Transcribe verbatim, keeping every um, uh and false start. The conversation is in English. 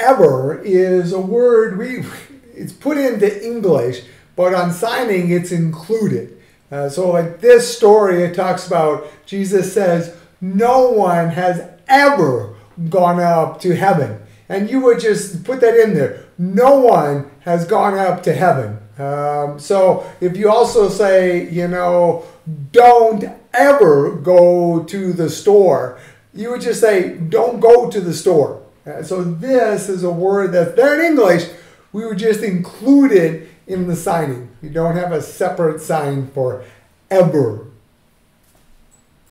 ever is a word we it's put into English, but on signing it's included. Uh, so like this story, it talks about Jesus says, no one has ever gone up to heaven. And you would just put that in there. No one has gone up to heaven. Um, so if you also say, you know, don't ever go to the store, you would just say, don't go to the store. Uh, so this is a word that's there in English. We would just include it in the signing. You don't have a separate sign for ever.